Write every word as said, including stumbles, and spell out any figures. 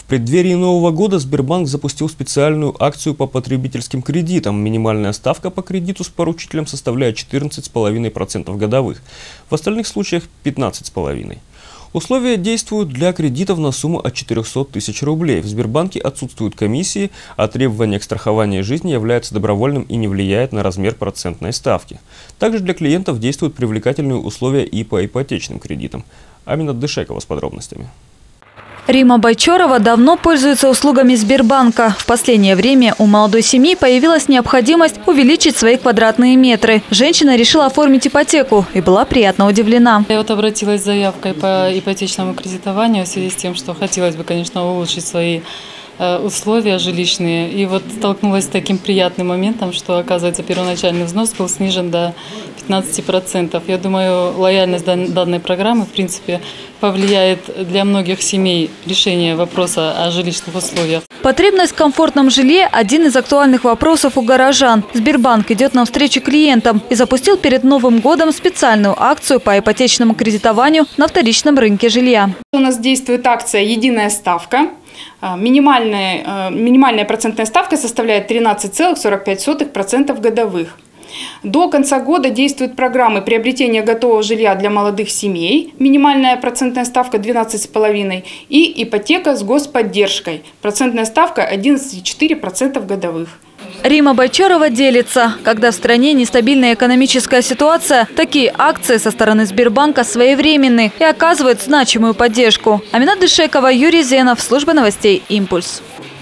В преддверии Нового года Сбербанк запустил специальную акцию по потребительским кредитам. Минимальная ставка по кредиту с поручителем составляет четырнадцать целых пять десятых процента годовых. В остальных случаях пятнадцать целых пять десятых процента. Условия действуют для кредитов на сумму от четырёхсот тысяч рублей. В Сбербанке отсутствуют комиссии, а требование к страхованию жизни является добровольным и не влияет на размер процентной ставки. Также для клиентов действуют привлекательные условия и по ипотечным кредитам. Аминат Дышекова с подробностями. Рима Байчорова давно пользуется услугами Сбербанка. В последнее время у молодой семьи появилась необходимость увеличить свои квадратные метры. Женщина решила оформить ипотеку и была приятно удивлена. Я вот обратилась с заявкой по ипотечному кредитованию в связи с тем, что хотелось бы, конечно, улучшить свои условия жилищные. И вот столкнулась с таким приятным моментом, что, оказывается, первоначальный взнос был снижен до пятнадцати процентов. Я думаю, лояльность данной программы, в принципе, повлияет для многих семей решение вопроса о жилищных условиях. Потребность в комфортном жилье – один из актуальных вопросов у горожан. Сбербанк идет навстречу клиентам и запустил перед Новым годом специальную акцию по ипотечному кредитованию на вторичном рынке жилья. У нас действует акция «Единая ставка». Минимальная, минимальная процентная ставка составляет тринадцать целых сорок пять сотых процента годовых. До конца года действуют программы приобретения готового жилья для молодых семей, минимальная процентная ставка двенадцать целых пять десятых процента и ипотека с господдержкой, процентная ставка одиннадцать целых четыре десятых процента годовых. Рима Байчорова делится. Когда в стране нестабильная экономическая ситуация, такие акции со стороны Сбербанка своевременны и оказывают значимую поддержку. Аминат Дышекова, Юрий Зенов, служба новостей «Импульс».